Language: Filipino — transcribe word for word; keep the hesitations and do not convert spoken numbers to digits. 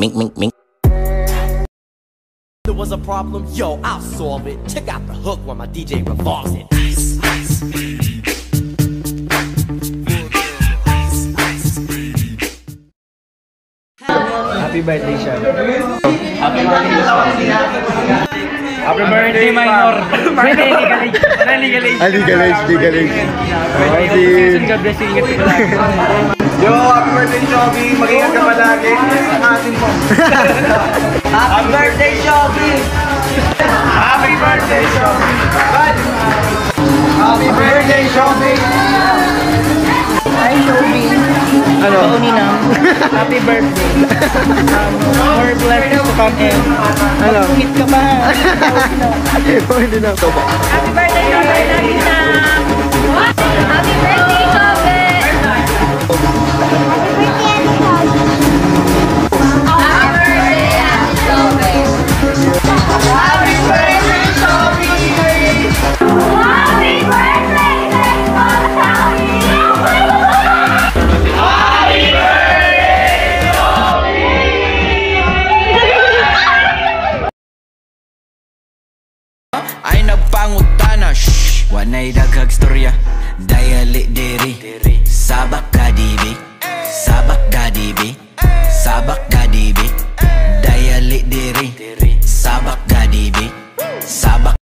Mink, mink, mink. There was a problem, yo, I'll solve it. Check out the hook when my D J revolves it. Ice, ice. Happy birthday, Sean. Happy birthday, Sean. Happy birthday, minor. Birthday, legal age. Legal age. Legal age, legal age. God bless you. Ingat ka palagi. Yo, happy birthday, Shobi. Mag-ingat ka palagi. Ang atin mo. Happy birthday, Shobi. Happy birthday, Shobi. Happy birthday, Shobi. Hi, Shobi. Ano? Paunina. Happy birthday. Um, more blessings to come in. Ano? Mag-ingat ka pa. Oh, hindi na. Happy birthday, Shobi! Happy birthday, Shobi! Ay nagpangutana, shh, wanay daghag storya. Dayali diri, sabak kadibi, sabak kadibi, sabak kadibi. Dayali diri, sabak kadibi, sabak